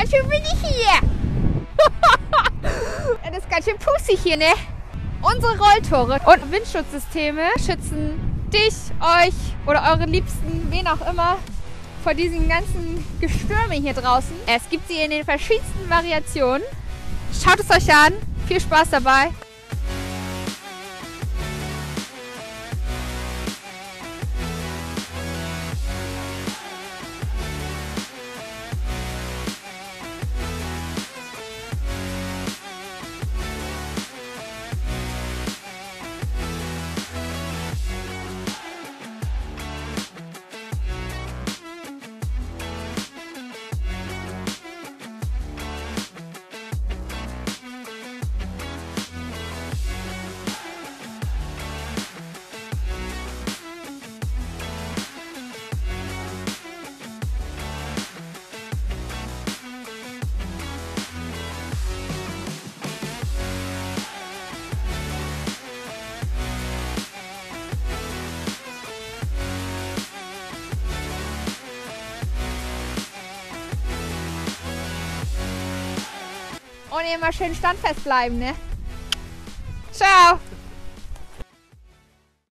ganz schön windig hier. Das ist ganz schön pusig hier, ne? Unsere Rolltore und Windschutzsysteme schützen dich, euch oder eure Liebsten, wen auch immer, vor diesen ganzen Gestürme hier draußen. Es gibt sie in den verschiedensten Variationen. Schaut es euch an. Viel Spaß dabei. Und immer schön standfest bleiben, ne? Ciao!